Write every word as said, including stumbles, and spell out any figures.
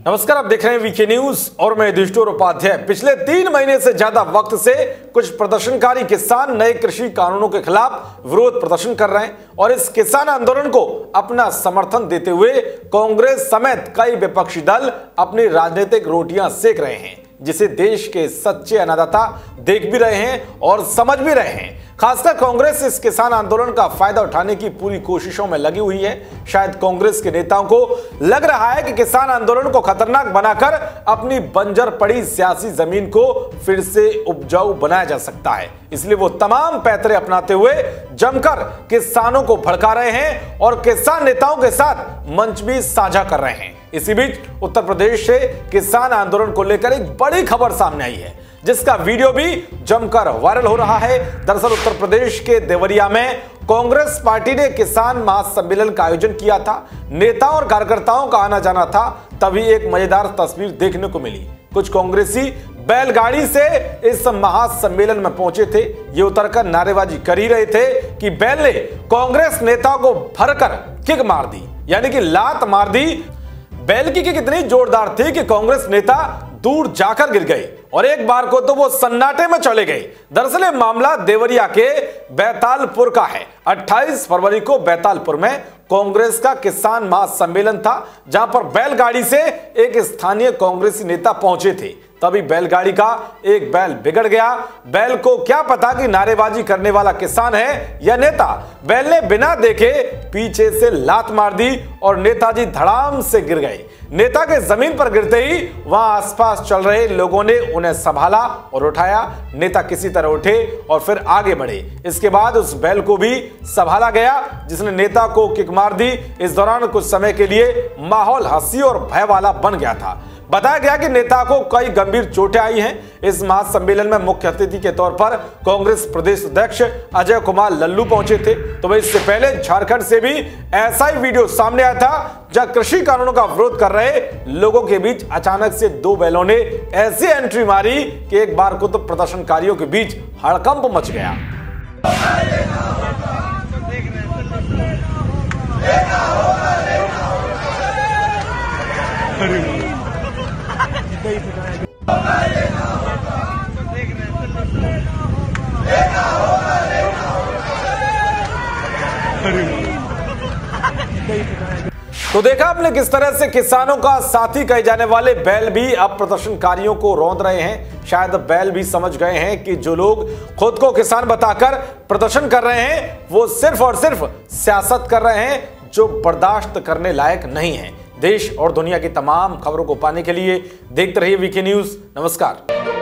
नमस्कार, आप देख रहे हैं वीके न्यूज और मैं युधिष्ठिर उपाध्याय। पिछले तीन महीने से ज्यादा वक्त से कुछ प्रदर्शनकारी किसान नए कृषि कानूनों के खिलाफ विरोध प्रदर्शन कर रहे हैं और इस किसान आंदोलन को अपना समर्थन देते हुए कांग्रेस समेत कई विपक्षी दल अपनी राजनीतिक रोटियां सेक रहे हैं, जिसे देश के सच्चे अन्नदाता देख भी रहे हैं और समझ भी रहे हैं। खासकर कांग्रेस इस किसान आंदोलन का फायदा उठाने की पूरी कोशिशों में लगी हुई है। शायद कांग्रेस के नेताओं को लग रहा है कि किसान आंदोलन को खतरनाक बनाकर अपनी बंजर पड़ी सियासी जमीन को फिर से उपजाऊ बनाया जा सकता है, इसलिए वो तमाम पैतरे अपनाते हुए जमकर किसानों को भड़का रहे हैं और किसान नेताओं के साथ मंच भी साझा कर रहे हैं। इसी बीच उत्तर प्रदेश से किसान आंदोलन को लेकर एक बड़ी खबर सामने आई है, जिसका वीडियो भी जमकर वायरल हो रहा है। दरअसल उत्तर प्रदेश के देवरिया में कांग्रेस पार्टी ने किसान महासम्मेलन का आयोजन किया था। नेताओं और कार्यकर्ताओं का आना जाना था, तभी एक मजेदार तस्वीर देखने को मिली। कुछ कांग्रेसी बैलगाड़ी से इस महासम्मेलन में पहुंचे थे। ये उतरकर नारेबाजी कर ही रहे थे कि बैल ने कांग्रेस नेताओं को भरकर किक मार दी, यानी कि लात मार दी। बैल की किक इतनी जोरदार थी कि कांग्रेस नेता दूर जाकर गिर गए और एक बार को तो वो सन्नाटे में चले गए। दरअसल ये मामला देवरिया के बैतालपुर का है। अट्ठाईस फरवरी को बैतालपुर में कांग्रेस का किसान महासम्मेलन था, जहां पर बैलगाड़ी से एक स्थानीय कांग्रेसी नेता पहुंचे थे। तभी बैलगाड़ी का एक बैल बिगड़ गया। बैल को क्या पता कि नारेबाजी करने वाला किसान है या नेता। बैल ने बिना देखे पीछे से लात मार दी और नेताजी धड़ाम से गिर गए। नेता के जमीन पर गिरते ही वहां आसपास चल रहे लोगों ने उन्हें संभाला और उठाया। नेता किसी तरह उठे और फिर आगे बढ़े। इसके बाद उस बैल को भी संभाला गया, जिसने नेता को किक मार दी। इस दौरान कुछ समय के लिए माहौल हंसी और भय वाला बन गया था। बताया गया कि नेता को कई गंभीर चोटें आई हैं। इस महासम्मेलन में मुख्य अतिथि के तौर पर कांग्रेस प्रदेश अध्यक्ष अजय कुमार लल्लू पहुंचे थे। तो वह इससे पहले झारखंड से भी ऐसा ही वीडियो सामने आया था, जहां कृषि कानूनों का विरोध कर रहे लोगों के बीच अचानक से दो बैलों ने ऐसी एंट्री मारी कि एक बार को तो प्रदर्शनकारियों के बीच हड़कंप मच गया। तो देखा आपने किस तरह से किसानों का साथी कहे जाने वाले बैल भी अब प्रदर्शनकारियों को रौंद रहे हैं। शायद बैल भी समझ गए हैं कि जो लोग खुद को किसान बताकर प्रदर्शन कर रहे हैं, वो सिर्फ और सिर्फ सियासत कर रहे हैं, जो बर्दाश्त करने लायक नहीं है। देश और दुनिया की तमाम खबरों को पाने के लिए देखते रहिए वीके न्यूज। नमस्कार।